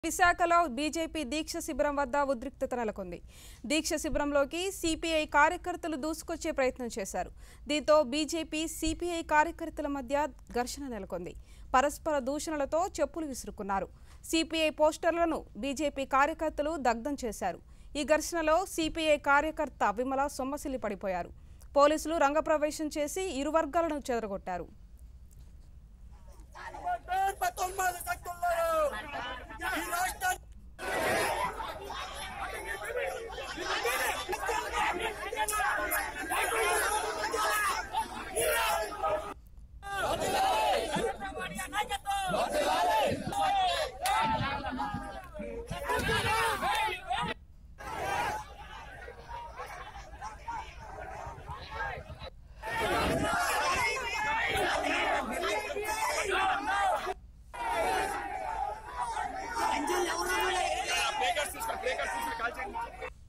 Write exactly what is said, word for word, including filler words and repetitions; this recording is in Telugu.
విశాఖలో బీజేపీ దీక్ష శిబిరం వద్ద ఉద్రిక్తత నెలకొంది. దీక్ష శిబిరంలోకి సిపిఐ కార్యకర్తలు దూసుకొచ్చే ప్రయత్నం చేశారు. దీంతో బీజేపీ సిపిఐ కార్యకర్తల మధ్య ఘర్షణ నెలకొంది. పరస్పర దూషణలతో చెప్పులు విసురుకున్నారు. సిపిఐ పోస్టర్లను బీజేపీ కార్యకర్తలు దగ్ధం చేశారు. ఈ ఘర్షణలో సిపిఐ కార్యకర్త విమల సొమ్మసిల్లి పడిపోయారు. పోలీసులు రంగప్రవేశం చేసి ఇరు వర్గాలను చెదరగొట్టారు. Breakers, breakers, breakers,